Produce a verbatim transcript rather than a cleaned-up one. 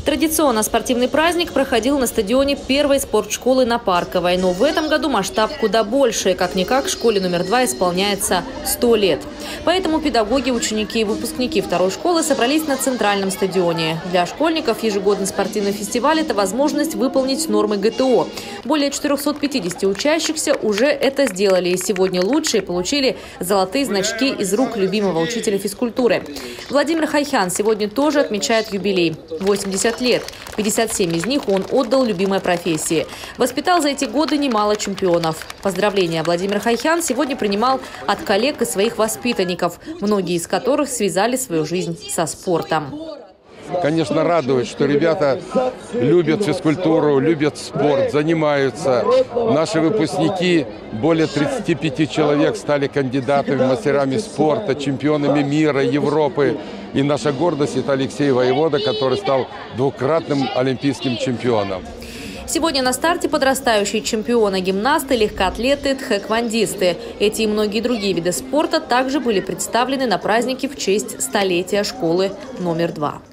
Традиционно спортивный праздник проходил на стадионе первой спортшколы на Парковой. Но в этом году масштаб куда больше. Как-никак школе номер два исполняется сто лет. Поэтому педагоги, ученики и выпускники второй школы собрались на центральном стадионе. Для школьников ежегодный спортивный фестиваль – это возможность выполнить нормы гэ тэ о. Более четырёхсот пятидесяти учащихся уже это сделали. И сегодня лучшие получили золотые значки из рук любимого учителя физкультуры. Владимир Хайхян сегодня тоже отмечает юбилей – восемьдесят лет. пятьдесят семь из них он отдал любимой профессии. Воспитал за эти годы немало чемпионов. Поздравления Владимир Хайхян сегодня принимал от коллег и своих воспитанников, многие из которых связали свою жизнь со спортом. Конечно, радует, что ребята любят физкультуру, любят спорт, занимаются. Наши выпускники, более тридцати пяти человек, стали кандидатами, мастерами спорта, чемпионами мира, Европы. И наша гордость – это Алексей Воевода, который стал двукратным олимпийским чемпионом. Сегодня на старте подрастающие чемпионы, гимнасты, легкоатлеты, тхэквондисты. Эти и многие другие виды спорта также были представлены на празднике в честь столетия школы номер два.